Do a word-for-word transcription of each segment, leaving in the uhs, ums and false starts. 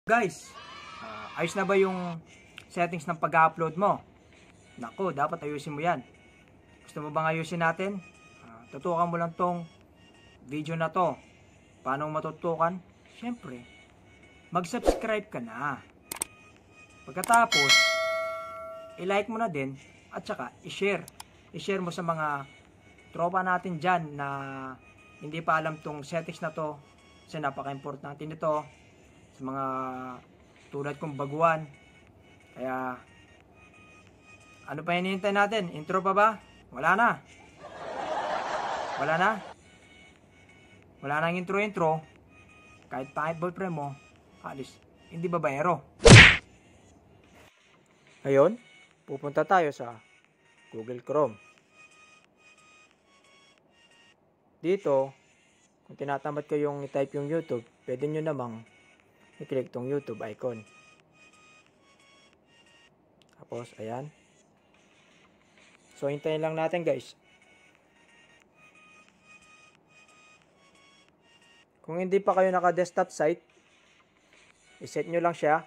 Guys, uh, ayos na ba yung settings ng pag-upload mo? Nako, dapat ayusin mo yan. Gusto mo bang ayusin natin? Uh, tutukan mo lang tong video na to. Paano matutukan? Siyempre, mag-subscribe ka na. Pagkatapos, i-like mo na din at saka i-share. I-share mo sa mga tropa natin dyan na hindi pa alam tong settings na to. Kasi napaka-importante nito sa mga tulad kong baguhan. Kaya ano pa hinihintay natin? Intro pa ba? Wala na. Wala na. Wala nang intro-intro. Kahit pangit boyfriend mo, alis, hindi babayero. Ngayon, pupunta tayo sa Google Chrome. Dito, kung tinatamad ko yung i-type yung YouTube, pwede nyo namang i-click tong YouTube icon. Tapos, ayan. So, hintayin lang natin guys. Kung hindi pa kayo naka-desktop site, iset nyo lang siya.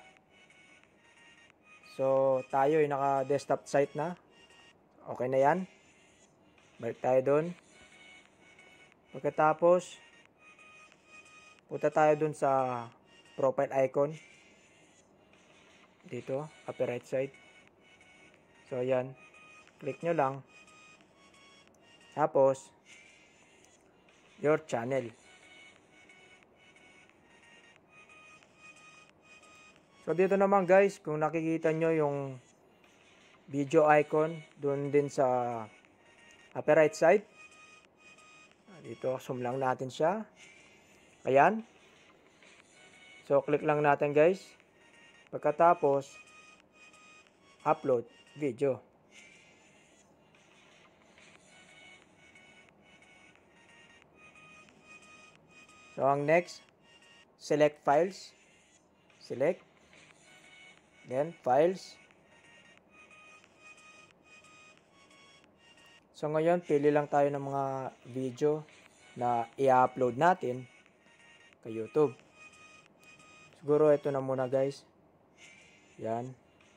So, tayo ay naka-desktop site na. Okay na yan. Balik tayo doon. Pagkatapos, punta tayo doon sa profile icon. Dito, upper right side. So, ayan. Click nyo lang. Tapos, your channel. So, dito naman guys, kung nakikita nyo yung video icon, doon din sa upper right side. Dito, zoom lang natin siya. Ayan. So, click lang natin guys. Pagkatapos, upload video. So, ang next, select files. Select. Then, files. So, ngayon, pili lang tayo ng mga video na i-upload natin kay YouTube. Siguro, ito na muna guys. Yan.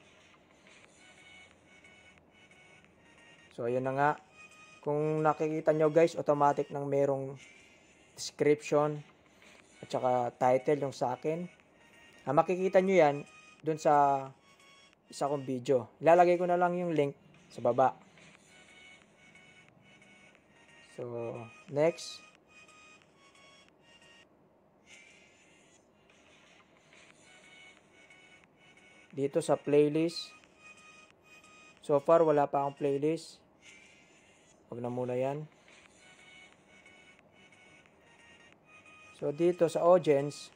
So, ayun na nga. Kung nakikita nyo guys, automatic nang merong description at saka title yung sa akin. Ah, makikita nyo yan dun sa isa kong video. Ilalagay ko na lang yung link sa baba. So, next. Dito sa playlist. So far, wala pa akong playlist. Huwag na muna yan. So, dito sa audience,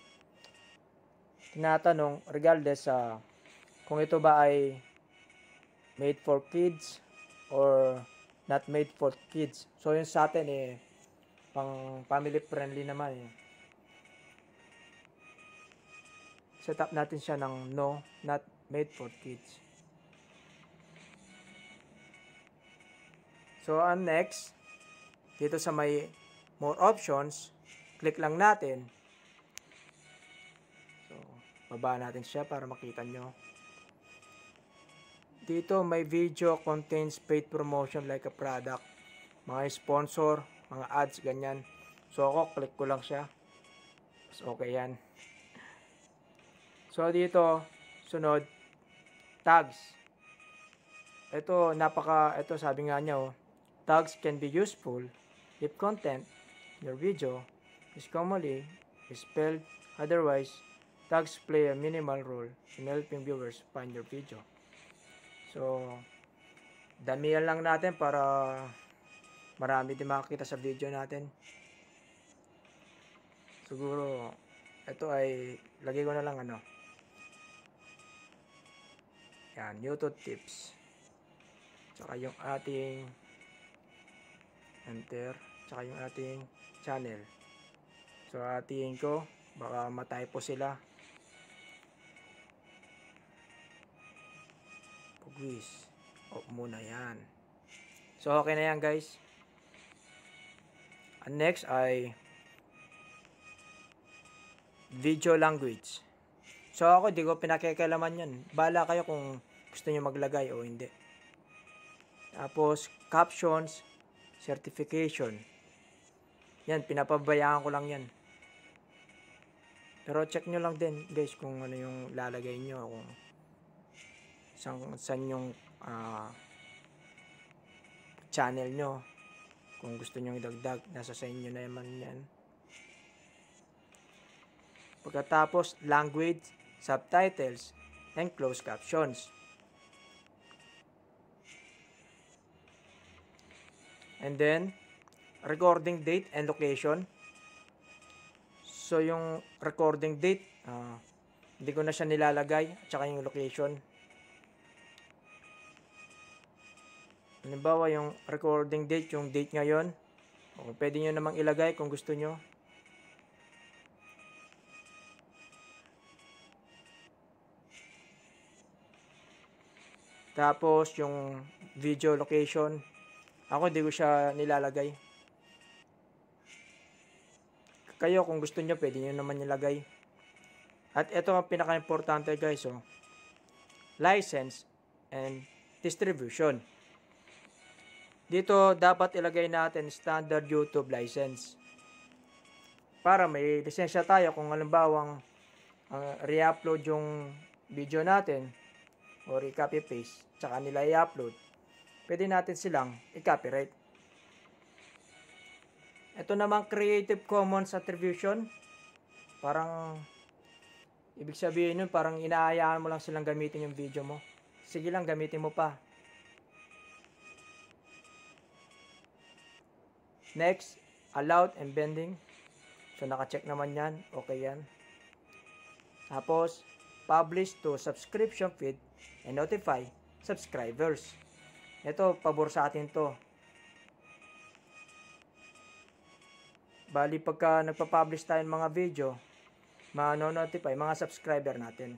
tinatanong, regardless sa uh, kung ito ba ay made for kids or not made for kids. So, yung sa atin eh, pang family friendly naman eh. Set up natin siya ng no, not made for kids. So, ang next, dito sa may more options, click lang natin. So, baba natin siya para makita nyo. Dito may video contains paid promotion like a product. Mga sponsor, mga ads, ganyan. So, ako, click ko lang siya. So, okay yan. So, dito, sunod, tags. Ito, napaka, ito sabi nga niya, oh, tags can be useful if content in your video is commonly spelled. Otherwise, tags play a minimal role in helping viewers find your video. So, damihan lang natin para marami din makakita sa video natin. Siguro, ito ay, lagay ko na lang ano. Yan, YouTube tips. Tsaka yung ating enter. Tsaka yung ating channel. So, ating ko, baka matypo sila. Pugwis. Off muna yan. So, okay na yan guys. And next ay video language. So ako, di ko pinakikialaman yan. Bala kayo kung gusto nyo maglagay o hindi. Tapos, captions, certification. Yan, pinapabayaan ko lang yan. Pero check nyo lang din, guys, kung ano yung lalagay nyo. Kung saan, saan yung uh, channel nyo. Kung gusto nyo idagdag, nasa sa inyo na naman yan. Pagkatapos, language, subtitles, and closed captions. And then, recording date and location. So, yung recording date, uh, hindi ko na siya nilalagay. At saka yung location. Halimbawa, yung recording date, yung date ngayon. O, pwede nyo namang ilagay kung gusto nyo. Tapos, yung video location. Ako, di ko siya nilalagay. Kayo, kung gusto nyo, pwede nyo naman nilagay. At ito ang pinaka-importante, guys. Oh. License and distribution. Dito, dapat ilagay natin standard YouTube license. Para may lisensya tayo kung halimbawang uh, re-upload yung video natin o re-copy paste, tsaka nila i-upload, pwede natin silang i-copyright. Ito naman Creative Commons Attribution. Parang ibig sabihin nun, parang inaayaan mo lang silang gamitin yung video mo. Sige lang, gamitin mo pa. Next, allowed embedding. So naka-check naman yan, okay yan. Tapos, publish to subscription feed and notify subscribers. Ito, pabor sa atin to. Bali, pagka nagpa-publish tayo ng mga video, ma-notify mga subscriber natin.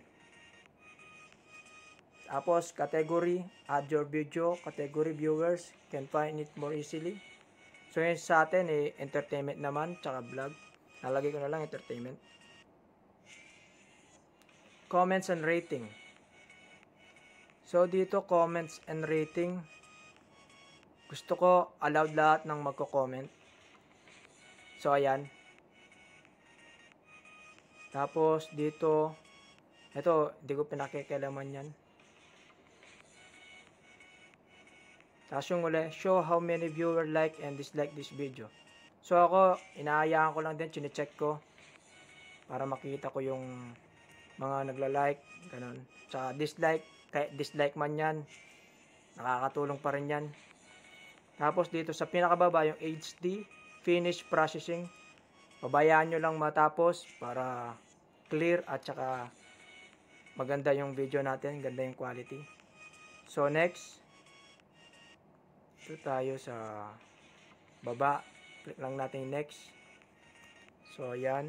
Tapos, category, add your video, category viewers can find it more easily. So, yun sa atin, eh, entertainment naman, tsaka vlog. Nalagay ko na lang entertainment. Comments and rating. So, dito, comments and rating. Gusto ko, allowed lahat ng magko-comment. So, ayan. Tapos, dito, ito, hindi ko pinakikialaman yan. Tapos yung uli, show how many viewers like and dislike this video. So, ako, inaayaan ko lang din, chinecheck ko. Para makita ko yung mga nagla-like, ganun. Sa dislike, kahit dislike man yan, nakakatulong pa rin yan. Tapos, dito sa pinakababa, yung H D, finish processing. Pabayaan nyo lang matapos para clear at saka maganda yung video natin, ganda yung quality. So next, ito tayo sa baba, click lang natin next. So ayan.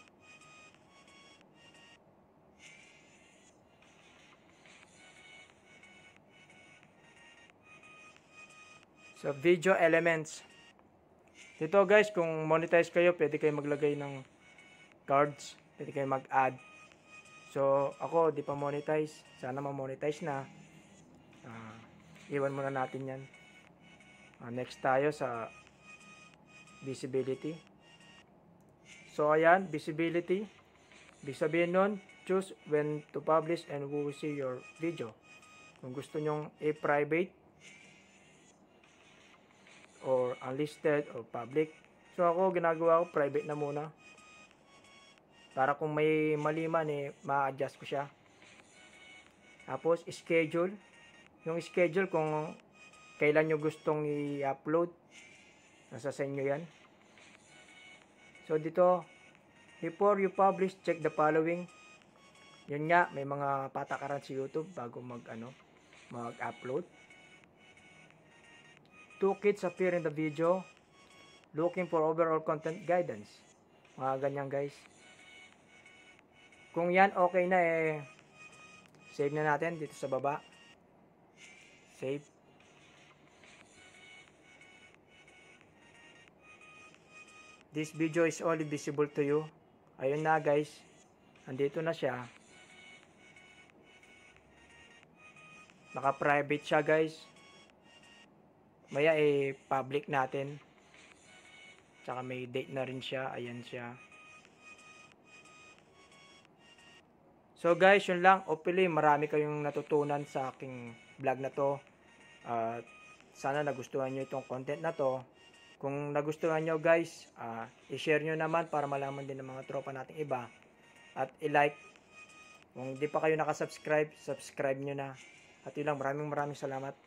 So video elements. Dito guys, kung monetize kayo, pwede kayo maglagay ng cards. Pwede kayo mag-add. So, ako, di pa monetize. Sana ma-monetize na. Uh, iwan muna natin yan. Uh, next tayo sa visibility. So, ayan, visibility. Ibig sabihin nun, choose when to publish and who will see your video. Kung gusto nyong i-private, or unlisted or public. So ako ginagawa ko private na muna. Para kung may mali man eh ma-adjust ko siya. Tapos schedule. Yung schedule kung kailan nyo gustong i-upload. Nasa sa inyo yan. So dito, before you publish, check the following. Yun nga, may mga patakaran si YouTube bago mag ano, mag-upload. Two kids appear in the video. Looking for overall content guidance. Mga ganyan guys. Kung yan okay na eh, save na natin dito sa baba. Save. This video is only visible to you. Ayun na guys. Andito na siya. Naka-private siya guys. Maya eh public natin. Tsaka may date na rin siya. Ayan siya. So guys, yun lang. Hopefully marami kayong natutunan sa aking vlog na to. Uh, sana nagustuhan nyo itong content na to. Kung nagustuhan nyo guys, uh, i-share nyo naman para malaman din ng mga tropa nating iba. At i-like. Kung di pa kayo nakasubscribe, subscribe nyo na. At yun lang, maraming maraming salamat.